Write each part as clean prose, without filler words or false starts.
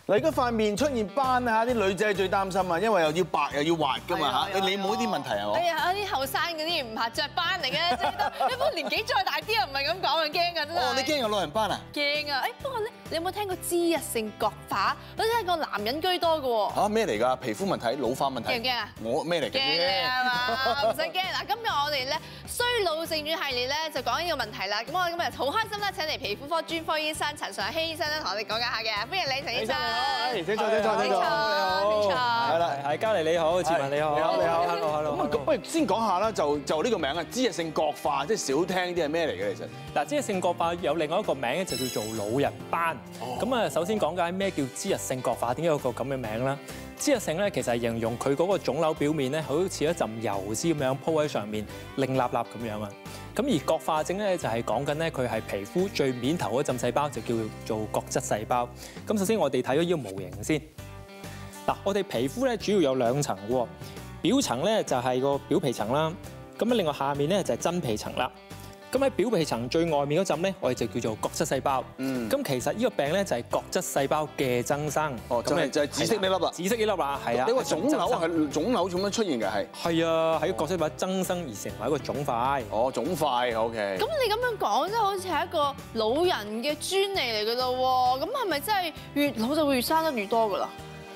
嗱，而家塊面出現斑啊，啲女仔最擔心啊，因為又要白又要滑噶嘛嚇。你冇呢啲問題係嘛？ 哎呀，啲後生嗰啲唔怕雀斑嚟嘅，即係都。不過年紀再大啲又唔係咁講啊，驚啊真係。 哦，你驚有老人斑啊？ 驚啊！不過咧，你有冇聽過脂溢性角化？好似係個男人居多嘅喎。 嚇咩嚟㗎？皮膚問題、老化問題。 驚唔驚啊？ 我咩嚟嘅？ 驚啊嘛，唔使驚。嗱，今日我哋咧衰老正傳系列咧就講呢個問題啦。咁我哋今日好開心啦，請嚟皮膚科專科醫生陳尚希醫生咧同我哋講解下嘅。歡迎你，陳醫生。 請坐。係啦， 係嘉莉你好，志文你好， 你好。 hello。 咁不如先講下啦，就呢個名啊，脂溢性角化，即係少聽啲係咩嚟嘅其實？ 嗱，脂溢性角化有另外一個名咧，就叫做老人斑。咁啊，首先講解咩叫脂溢性角化，點解有個咁嘅名啦？脂溢性咧，其實係形容佢嗰個腫瘤表面咧，好似一陣油脂咁樣鋪喺上面，擰立立咁樣啊。咁而角化症咧就係講緊咧佢係皮膚最面頭嗰陣細胞就叫做角質細胞。咁首先我哋睇咗呢個模型先。嗱，我哋皮膚咧主要有兩層喎，表層咧就係個表皮層啦，咁啊另外下面咧就係真皮層啦。咁喺表皮層最外面嗰陣咧，我哋就叫做角質細胞。咁其實呢個病咧就係角質細胞嘅增生。 哦，就係紫色呢粒啦。 紫色呢粒啊，係啊。 你話腫瘤係腫瘤咁樣出現嘅係？ 係啊，喺角質細胞增生而成為一個腫塊。 哦，腫塊 OK。 咁你咁樣講，即係好似係一個老人嘅專利嚟㗎咯喎。咁係咪真係越老就會越生得越多㗎啦？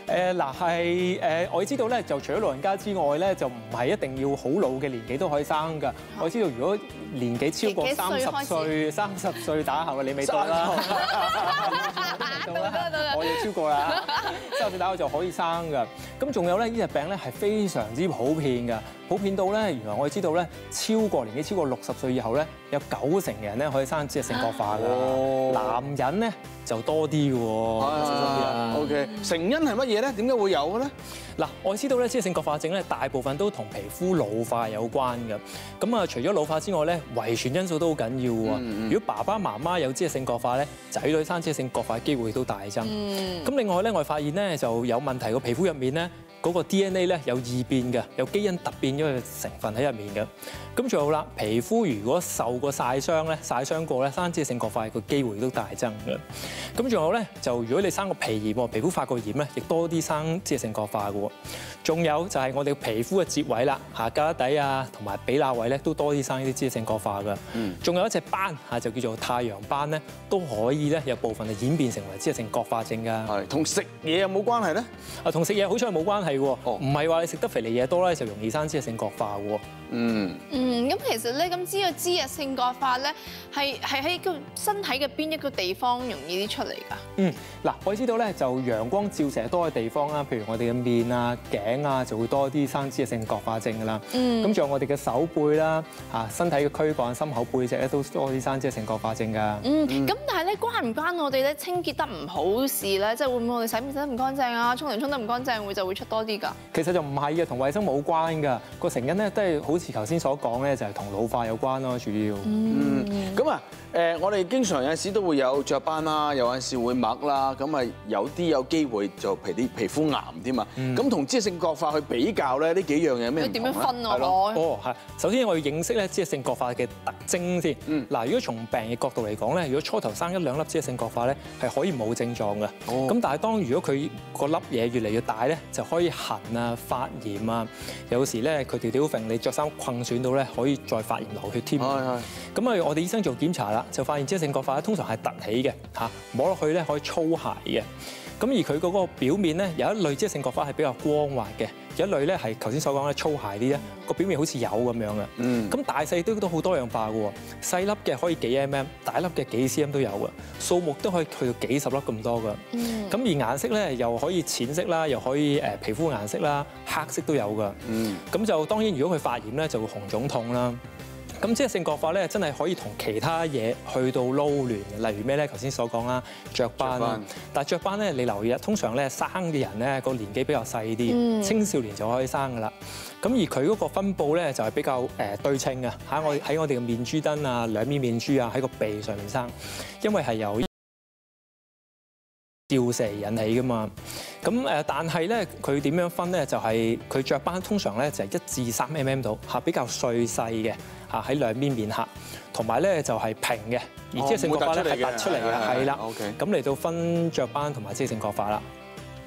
我知道咧，就除咗老人家之外咧，就唔係一定要好老嘅年紀都可以生㗎。我知道如果年紀超過30歲打後，你未到啦，我要超過啦，30歲打後就可以生㗎。咁仲有咧，呢隻病咧係非常之普遍㗎，普遍到咧，原來我哋知道咧，超過60歲以後咧，有90%嘅人咧可以生脂溢性角化㗎。男人咧就多啲㗎喎。小心啲啊。 OK， 成因係乜嘢咧？點解會有嘅咧？ 嗱，我知道咧，脂溢性角化症咧，大部分都同皮膚老化有關嘅。咁啊，除咗老化之外咧，遺傳因素都好緊要喎。如果爸爸媽媽有脂溢性角化咧，仔女生脂溢性角化嘅機會都大增。咁另外咧，我哋發現咧就有問題個皮膚入面咧，嗰個 DNA 咧有異變嘅，有基因突變咗嘅成分喺入面嘅。咁仲有啦，皮膚如果受過曬傷過咧，生脂溢性角化個機會都大增嘅。咁仲有咧，就如果你生個皮炎喎，皮膚發過炎咧，亦多啲生脂溢性角化嘅喎。仲有就係我哋皮膚嘅接位啦，下胳底啊，同埋髀罅位咧，都多啲生呢啲脂溢性角化嘅。仲有一隻斑嚇，就叫做太陽斑咧，都可以咧有部分係演變成為脂溢性角化症㗎。 係同食嘢有冇關係咧？ 啊，同食嘢好彩冇關係喎，唔係話你食得肥膩嘢多咧就容易生脂溢性角化喎。 咁其實咧，咁知道脂溢性角化咧係喺個身體嘅邊一個地方容易啲出嚟㗎？ 嗱，我知道咧就陽光照射多嘅地方啦，譬如我哋嘅面啊、頸啊，就會多啲生脂溢性角化症㗎啦。咁仲有我哋嘅手背啦、身體嘅軀幹、心口背脊咧，都多啲生脂溢性角化症㗎。 咁但係咧，關唔關我哋咧清潔得唔好事咧？即係會唔會我哋洗面洗得唔乾淨啊、沖涼沖得唔乾淨就會出多啲㗎？ 其實就唔係嘅，同衞生冇關㗎。個成因咧都係好似頭先所講咧，就係同老化有關咯，主要。 咁啊，我哋經常有陣時都會有雀斑啦，有陣時會癦啦，咁啊有啲有機會就皮膚癌添嘛。咁同脂溢性角化去比較咧，呢幾樣嘢有咩唔同咧？ 點樣分啊？ 係。首先我要認識咧脂溢性角化嘅特徵先。嗱，如果從病嘅角度嚟講咧，如果初頭生1-2粒脂溢性角化咧，係可以冇症狀嘅。咁但係當如果佢個粒嘢越嚟越大咧，就可以痕啊、發炎啊，有時咧佢條條揈，你着衫困損到咧，可以再發炎流血添。咁啊，我哋醫生做檢查啦，就發現脂溢性角化咧通常係凸起嘅嚇，摸落去咧可以粗鞋嘅。咁而佢嗰個表面咧有一類脂溢性角化係比較光滑嘅，有一類咧係頭先所講嘅粗鞋啲咧，個表面好似油咁樣嘅。咁大細都好多樣化嘅喎，細粒嘅可以幾 mm， 大粒嘅幾 cm 都有嘅，數目都可以去到幾十粒咁多嘅。咁而顏色咧又可以淺色啦，又可以皮膚顏色啦，黑色都有嘅。咁就當然如果佢發炎咧就會紅腫痛啦。咁脂溢性角化咧，真係可以同其他嘢去到撈聯嘅，例如咩咧？頭先所講啦，雀斑。但係雀斑咧，你留意啊，通常咧生嘅人咧個年紀比較細啲，青少年就可以生噶啦。咁而佢嗰個分佈咧就係比較對稱嘅，喺我哋嘅面珠墩啊、兩面面珠啊，喺個鼻上面生，因為係由吊射引起噶嘛。咁但係咧，佢點樣分咧？就係佢雀斑通常咧就係1至3 mm 度嚇，比較碎細嘅嚇，喺兩邊面頰，同埋咧就係平嘅，而脂溢性角化咧係突出嚟嘅，係啦。咁嚟到分雀斑同埋脂溢性角化啦。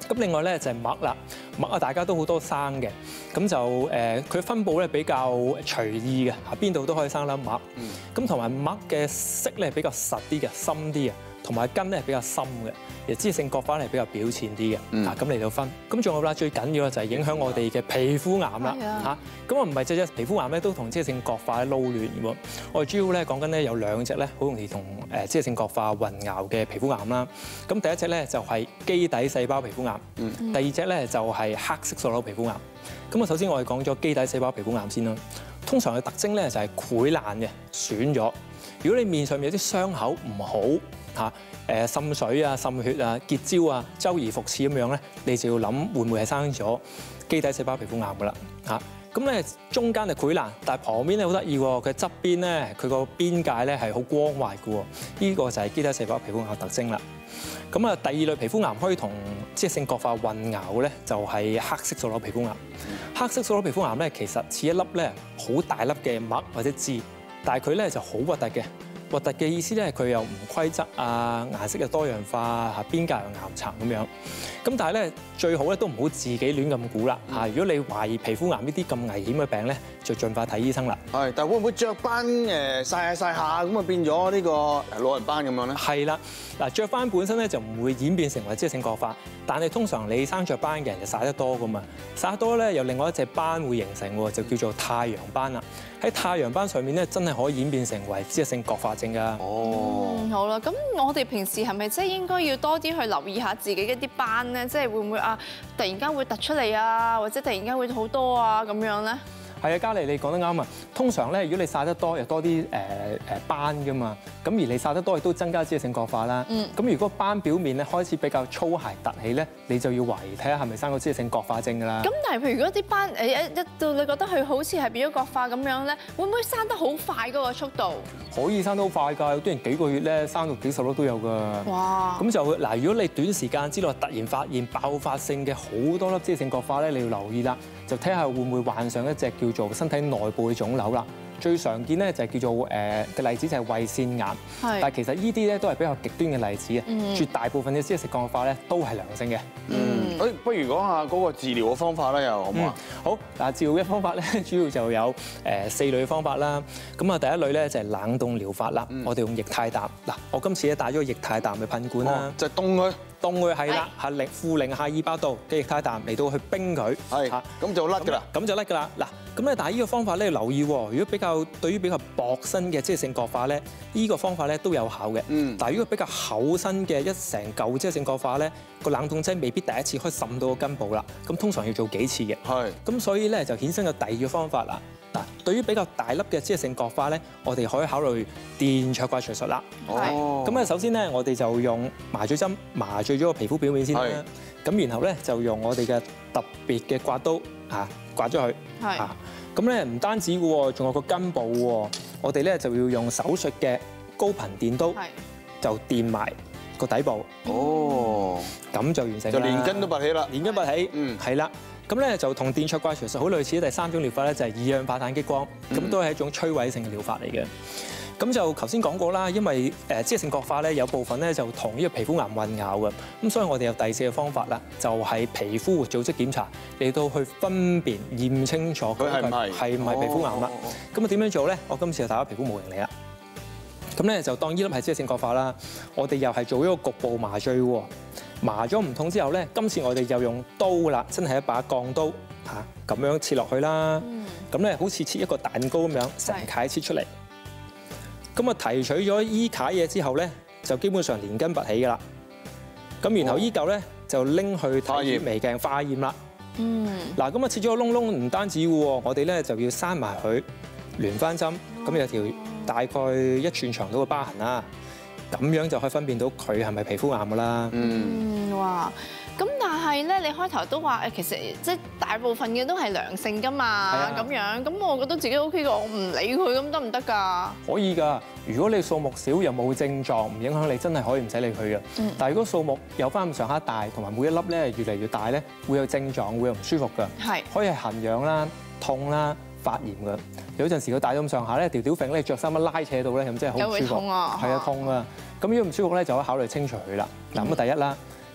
咁另外咧就係麥啦，麥啊大家都好多生嘅，咁就佢分佈咧比較隨意嘅，嚇邊度都可以生粒麥。咁同埋麥嘅色咧比較實啲嘅，深啲嘅，同埋根咧比較深嘅，而脂溢性角化咧比較表淺啲嘅。咁嚟到分。咁仲有啦，最緊要咧就係影響我哋嘅皮膚癌啦嚇。咁啊唔係隻皮膚癌咧都同脂溢性角化撈亂嘅喎。我哋主要咧講緊咧有兩隻咧好容易同脂溢性角化混淆嘅皮膚癌啦。咁第一隻咧就係基底細胞皮膚癌，第二隻咧就係黑色素瘤皮膚癌。咁啊首先我哋講咗基底細胞皮膚癌先啦。通常嘅特徵咧就係潰爛嘅、損咗。如果你面上面有啲傷口唔好嚇，滲水啊、滲血啊、結焦啊、周而復始咁樣咧，你就要諗會唔會係生咗基底細胞皮膚癌噶啦嚇。咁咧中間就潰爛，但係旁邊咧好得意喎，佢側邊咧佢個邊界咧係好光滑嘅喎，呢個就係基底細胞皮膚癌特徵啦。咁啊，第二類皮膚癌可以同脂溢性角化混淆嘅咧，就係黑色素瘤皮膚癌。黑色素瘤皮膚癌咧，其實似一粒咧好大粒嘅麥或者痣，但係佢咧就好核突嘅。核突嘅意思咧，佢又唔規則啊，顏色又多樣化嚇，邊界又岩層咁樣。咁但係咧，最好咧都唔好自己亂咁估啦嚇。如果你懷疑皮膚癌呢啲咁危險嘅病咧，就盡快睇醫生啦。 係，但係會唔會雀斑曬下曬下咁啊變咗呢個老人斑咁樣咧？係啦，嗱雀斑本身咧就唔會演變成為脂溢性角化，但係通常你生雀斑嘅人就曬得多噶嘛，曬得多咧有另外一隻斑會形成喎，就叫做太陽斑啦。喺太陽斑上面咧，真係可以演變成為脂溢性角化症㗎。 哦， 好啦，咁我哋平時係咪即係應該要多啲去留意下自己嘅啲斑咧？即係會唔會突然間會突出嚟啊，或者突然間會好多啊咁樣咧？ 係啊，嘉莉你講得啱啊！通常咧，如果你曬得多，又多啲斑㗎嘛，咁而你曬得多亦都增加脂溢性角化啦。咁如果斑表面咧開始比較粗鞋突起咧，你就要懷疑睇下係咪生個脂溢性角化症㗎啦。 咁但係譬如如果啲斑一到你覺得佢好似係變咗角化咁樣咧，會唔會生得好快嗰個速度？ 可以生得好快㗎，有啲人幾個月咧生到幾十粒都有㗎。哇！咁就嗱，如果你短時間之內突然發現爆發性嘅好多粒脂溢性角化咧，你要留意啦，就睇下會唔會患上一隻叫做身體內部嘅腫瘤啦。最常見咧就係叫做嘅例子就係胃腺癌，但係其實呢啲咧都係比較極端嘅例子啊。絕大部分嘅脂溢性角化咧都係良性嘅。 不如講下嗰個治療嘅方法啦，又好唔好啊？ 好嗱，治療嘅方法咧主要就有4類方法啦。咁啊，第一類咧就係冷凍療法啦。我哋用液態氮嗱，我今次咧帶咗個液態氮嘅噴管啦， 就係凍佢。 凍佢係啦，係負零下200度嘅液態氮嚟到去冰佢， 係嚇，咁就甩㗎啦。 咁就甩㗎啦。嗱，咁咧，但係呢個方法咧要留意喎。如果對於比較薄身嘅脂溢性角化咧，呢個方法咧都有效嘅。但係如果比較厚身嘅一成嚿脂溢性角化咧，個冷凍劑未必第一次可以滲到個根部啦。咁通常要做幾次嘅。係。咁所以咧就衍生咗第二個方法啦。嗱，對於比較大粒嘅脂溢性角化咧，我哋可以考慮電灼刮除術啦。哦。咁啊，首先咧，我哋就用麻醉針麻醉咗個皮膚表面先啦。咁然後咧就用我哋嘅特別嘅刮刀刮咗佢。係。咁咧唔單止嘅喎，仲有個根部喎。我哋咧就要用手術嘅高頻電刀，就電埋個底部。哦。咁就完成啦。就連根都拔起啦。連根拔起。係啦。咁咧就同電灼刮除術好類似，第三種療法咧就係二氧化碳激光，咁都係一種摧毀性嘅療法嚟嘅。咁就頭先講過啦，因為脂溢性角化咧有部分咧就同呢個皮膚癌混淆嘅，咁所以我哋有第4個方法啦，就係皮膚活組織檢查嚟到去分辨驗清楚佢係唔係皮膚癌啦。咁啊點樣做咧？我今次就帶咗皮膚模型嚟啦。咁咧就當呢粒係脂溢性角化啦，我哋又係做一個局部麻醉喎。麻咗唔痛之後咧，今次我哋就用刀啦，真係一把鋼刀咁樣切落去啦。咁咧好似切一個蛋糕咁樣，成塊切出嚟。咁啊提取咗依塊嘢之後咧，就基本上連根拔起噶啦。咁然後依嚿咧就拎去睇微鏡化驗啦。嗱咁啊切咗個窿窿，唔單止嘅喎，我哋咧就要閂埋佢，聯翻針。咁有條大概1寸長到嘅疤痕啦。咁樣就可以分辨到佢係咪皮膚癌噶啦。 哇！咁但係咧，你開頭都話其實即係大部分嘅都係良性噶嘛，咁樣。咁我覺得自己 OK 嘅，我唔理佢咁得唔得㗎？可以㗎。如果你數目少又冇症狀，唔影響你，真係可以唔使理佢嘅。但係如果數目有翻咁上下大，同埋每一粒咧越嚟越大咧，會有症狀，會有唔舒服㗎。係。可以係痕癢啦、痛啦、發炎㗎。有陣時佢大到咁上下咧，條條揈咧着衫一拉扯到咧，咁真係好唔舒服。又會痛啊！係啊，痛啊！咁如果唔舒服咧，就可以考慮清除佢啦。嗱咁啊，第一啦。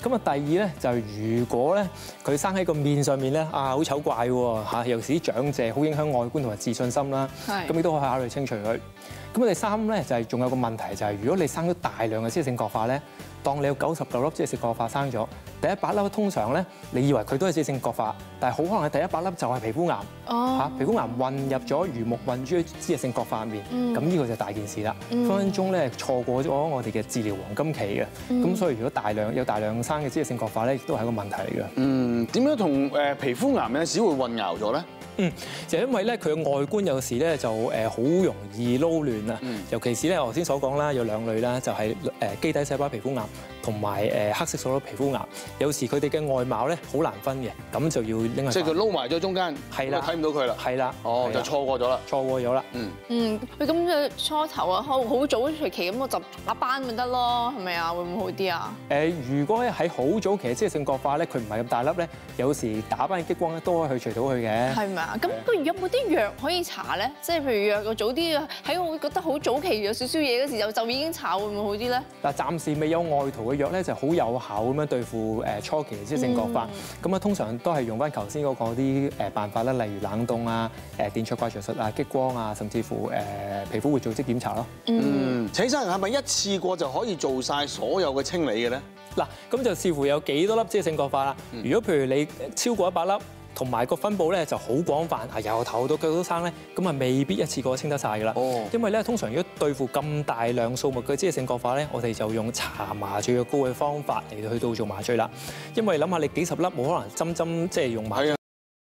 咁啊，第二咧就係如果咧佢生喺個面上面咧好醜怪喎嚇，尤其是啲長者，好影響外觀同埋自信心啦。咁你都可以考慮清除佢。咁第三咧就係仲有個問題就係，如果你生咗大量嘅脂溢性角化咧，當你有99粒脂溢性角化生咗，第100粒通常咧，你以為佢都係脂溢性角化，但係好可能係第100粒就係皮膚癌嚇，皮膚癌混入咗魚目混珠脂溢性角化入面，咁呢個就大件事啦，分分鐘咧錯過咗我哋嘅治療黃金期嘅，咁所以如果有大量生嘅脂溢性角化咧，亦都係一個問題嚟嘅。 點樣同皮膚癌有陣時會混淆咗咧？ 就因為咧佢嘅外觀有時咧就好容易撈亂啊，尤其是咧我頭先所講啦，有2類啦，就係基底細胞皮膚癌同埋黑色素粒皮膚癌，有時佢哋嘅外貌咧好難分嘅，咁就要拎去。即係佢撈埋咗中間， 係啦， 睇唔到佢啦。 係啦， 就錯過咗啦。 錯過咗啦。 咁嘅初頭啊，好早期咁我就打斑咪得咯，係咪啊？會唔會好啲啊？ 如果喺好早期嘅脂溢性角化咧，佢唔係咁大粒咧，有時打斑嘅激光咧都可以去除到佢嘅。係咪啊？ 咁佢有冇啲藥可以搽咧？即係譬如藥個早啲喺我覺得好早期有少少嘢嗰時就已經搽，會唔會好啲咧？嗱， 暫時未有外塗嘅藥咧，就好有效咁樣對付初期嘅脂溢性角化。咁啊，通常都係用翻頭先嗰個啲辦法啦，例如冷凍啊、電灼掛除術啊、激光啊，甚至乎皮膚活組織檢查咯。 陳醫生係咪一次過就可以做晒所有嘅清理嘅咧？ 嗱，咁就視乎有幾多粒脂溢性角化啦。如果譬如你超過100粒，同埋個分佈咧就好廣泛，由頭到腳都生咧，咁啊未必一次過清得晒㗎啦。因為咧通常如果對付咁大量數目嘅脂溢性角化咧，我哋就用搽麻醉藥膏嘅方法嚟去到做麻醉啦。因為諗下你幾十粒冇可能針即係用麻醉。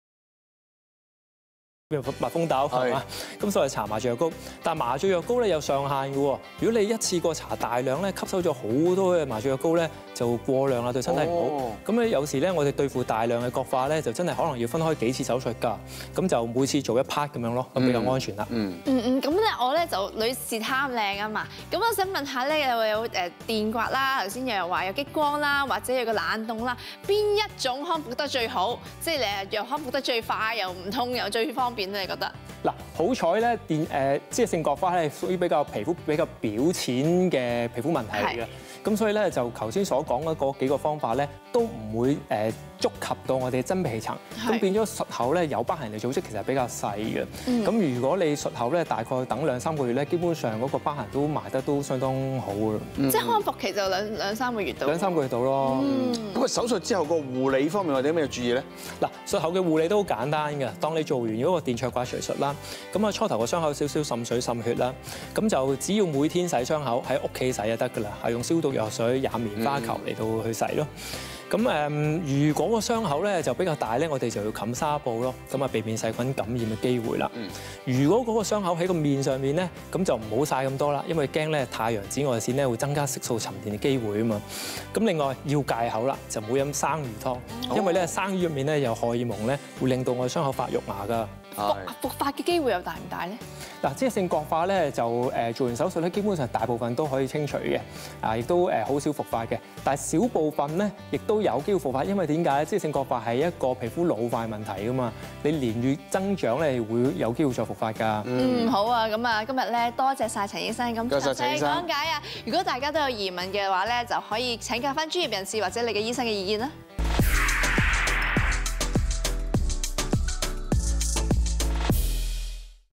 蜜蜂豆係嘛？咁所謂搽麻醉藥膏，但係麻醉藥膏咧有上限嘅喎。如果你一次過搽大量咧，吸收咗好多嘅麻醉藥膏咧，就過量啦，對身體唔好。咁咧有時咧，我哋對付大量嘅角化咧，就真係可能要分開幾次手術㗎。咁就每次做一 part 咁樣咯，咁比較安全啦。 咁咧我咧就女士貪靚啊嘛。咁我想問下咧，有電刮啦，頭先又話有激光啦，或者有個冷凍啦，邊一種康復得最好？即係你又康復得最快，又唔痛又最方便咧？你覺得？ 嗱，好彩咧，脂溢性角化咧係屬於皮膚比較表淺嘅皮膚問題嚟嘅。咁所以咧就頭先所講嘅嗰幾個方法咧，都唔會觸及到我哋真皮層，咁變咗術後咧有疤痕嘅組織其實比較細嘅。咁如果你術後咧大概等2-3個月咧，基本上嗰個疤痕都埋得都相當好嘅。 即係康復期就2-3個月到。 2-3個月到咯。 咁啊手術之後個護理方面，我哋有咩注意咧？ 嗱，術後嘅護理都好簡單嘅。當你做完嗰個電灼掛除術啦，咁啊初頭個傷口少少滲水滲血啦，咁就只要每天洗傷口，喺屋企洗就得㗎啦，係用消毒藥水染棉花球嚟到去洗咯。咁如果個傷口咧就比較大咧，我哋就要冚紗布咯，咁啊避免細菌感染嘅機會啦。如果嗰個傷口喺個面上面咧，咁就唔好曬咁多啦，因為驚咧太陽紫外線咧會增加色素沉澱嘅機會啊嘛。咁另外要戒口啦，就唔好飲生魚湯，因為咧生魚入面咧有荷爾蒙咧，會令到我哋傷口發肉芽㗎。 復發嘅機會又大唔大咧？ 嗱，脂溢性角化咧就做完手術咧，基本上大部分都可以清除嘅，亦都好少復發嘅。但係少部分咧，亦都有機會復發，因為點解咧？脂溢性角化係一個皮膚老化問題㗎嘛，你年月增長咧會有機會再復發㗎。 好啊，咁啊，今日咧多謝晒陳醫生咁詳細講解啊！如果大家都有疑問嘅話咧，就可以請教翻專業人士或者你嘅醫生嘅意見啦。